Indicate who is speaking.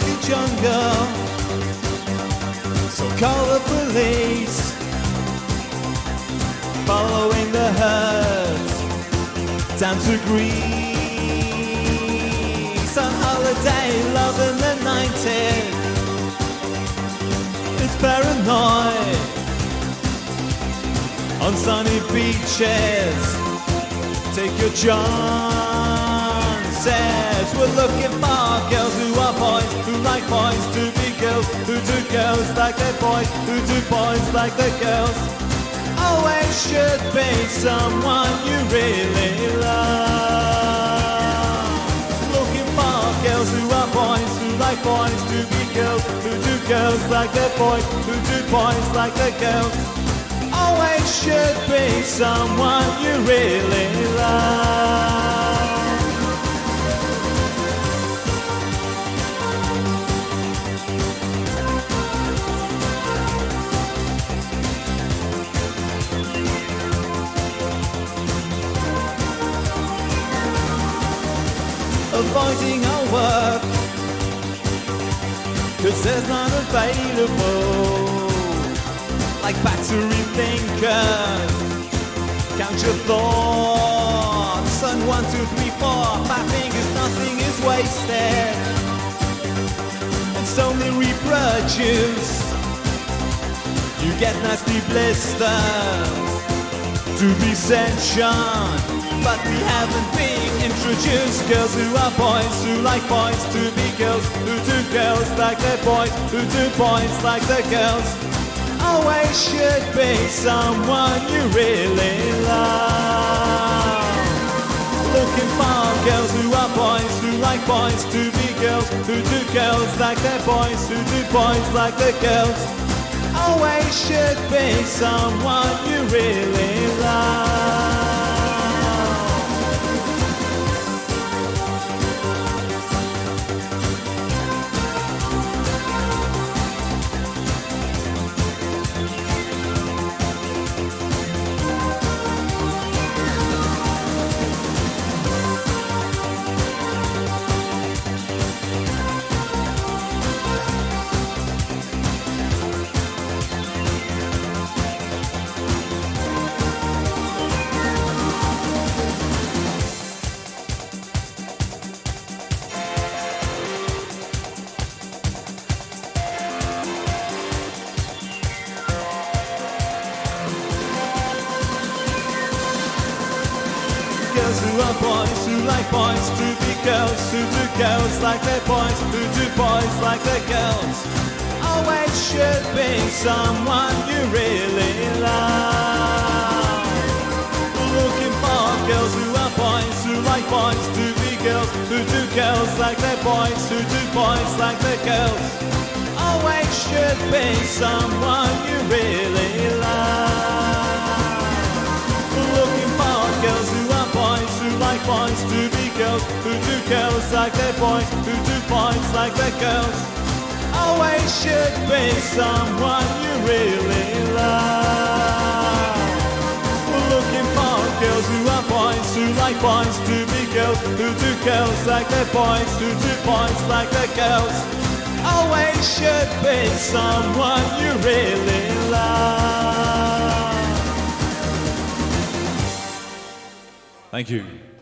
Speaker 1: like a jungle. So call the police, following the herd down to Greece. On holiday, love in the 90s. It's paranoid on sunny beaches. Take your chances. We're looking for girls who are boys, who like boys to be girls, who do girls like their boys, who do boys like their girls. Always should be someone you really love. Looking for girls who are boys, who like boys to be girls, who do girls like their boys, who do boys like their girls. Always should be someone you really love. Avoiding our work, 'cause there's none available. Like battery thinkers, count your thoughts. And 1, 2, 3, 4, 5 fingers, nothing is wasted. It's only reproduced. You get nasty blisters to be sentient, but we haven't been introduced. Girls who are boys, who like boys to be girls, who do girls like their boys, who do boys like their girls. Always should be someone you really love. Looking for girls who are boys, who like boys to be girls, who do girls like their boys, who do boys like their girls. Always should be someone you really love. Girls who are boys, who like boys to be girls, who do girls like their boys, who do boys like their girls. Always should be someone you really love. Looking for girls who are boys, who like boys to be girls, who do girls like their boys, who do boys like their girls. Always should be someone you really love. Looking for girls who are boys, who like boys to be girls, who do girls like their boys, who do boys like their girls. Always should be someone you really love. Looking for girls who are boys, who like boys to be girls, who do girls like their boys, who do boys like their girls. Always should be someone you really love. Thank you.